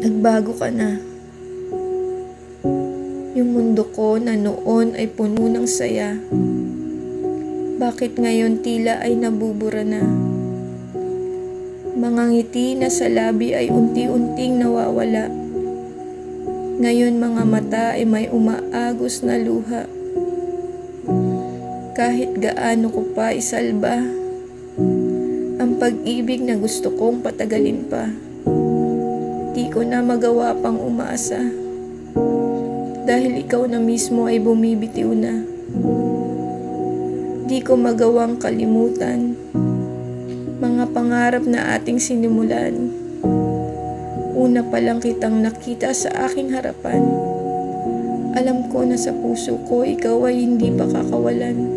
Nagbago ka na. Yung mundo ko na noon ay puno ng saya. Bakit ngayon tila ay nabubura na? Mga ngiti na sa labi ay unti-unting nawawala. Ngayon mga mata ay may umaagos na luha. Kahit gaano ko pa isalba ang pag-ibig na gusto kong patagalin pa, di ko na magawa pang umasa. Dahil ikaw na mismo ay bumibitiw na. Di ko magawang kalimutan mga pangarap na ating sinimulan. Una pa lang kitang nakita sa aking harapan. Alam ko na sa puso ko ikaw ay hindi pa kakawalan.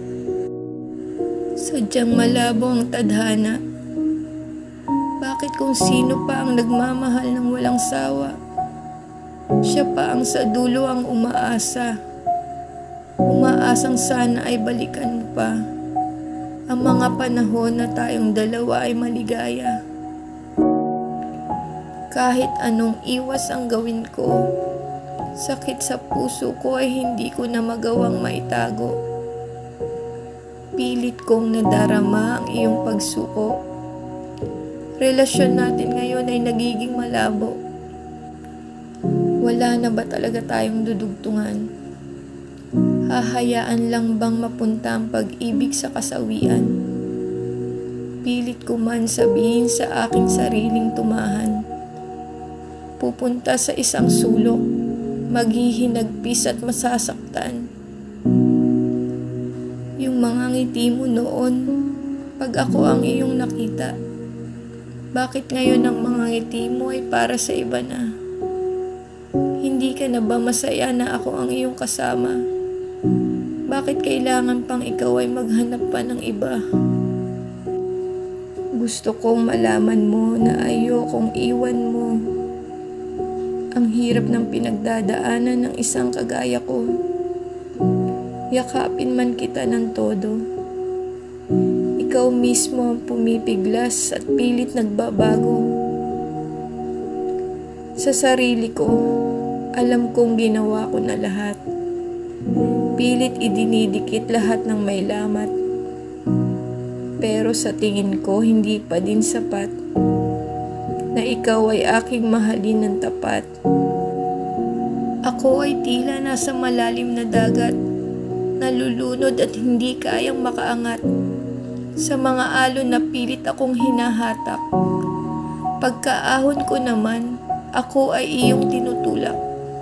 Sadyang malabo ang tadhana. Bakit kung sino pa ang nagmamahal ng walang sawa, siya pa ang sa dulo ang umaasa. Umaasang sana ay balikan mo pa ang mga panahon na tayong dalawa ay maligaya. Kahit anong iwas ang gawin ko, sakit sa puso ko ay hindi ko na magawang maitago. Pilit kong nadarama ang iyong pagsuko. Relasyon natin ngayon ay nagiging malabo. Wala na ba talaga tayong dudugtungan? Hahayaan lang bang mapunta ang pag-ibig sa kasawian? Pilit ko man sabihin sa aking sariling tumahan. Pupunta sa isang sulok, maghihinagpis at masasaktan. Yung mga ngiti mo noon, pag ako ang iyong nakita, bakit ngayon ang mga ngiti mo ay para sa iba na? Hindi ka na ba masaya na ako ang iyong kasama? Bakit kailangan pang ikaw ay maghanap pa ng iba? Gusto kong malaman mo na ayokong iwan mo. Ang hirap ng pinagdadaanan ng isang kagaya ko. Yakapin man kita ng todo. Ikaw mismo ang pumipiglas at pilit nagbabago. Sa sarili ko, alam kong ginawa ko na lahat. Pilit idinidikit lahat ng may lamat. Pero sa tingin ko, hindi pa din sapat na ikaw ay aking mahalin ng tapat. Ako ay tila nasa malalim na dagat, nalulunod at hindi kayang makaangat. Sa mga alon na pilit akong hinahatak. Pagkaahon ko naman, ako ay iyong tinutulak.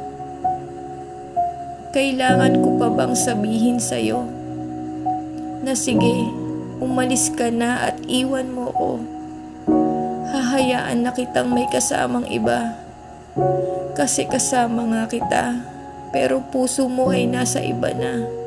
Kailangan ko pa bang sabihin sa'yo na sige, umalis ka na at iwan mo ko? Hahayaan na kitang may kasamang iba. Kasi kasama nga kita, pero puso mo ay nasa iba na.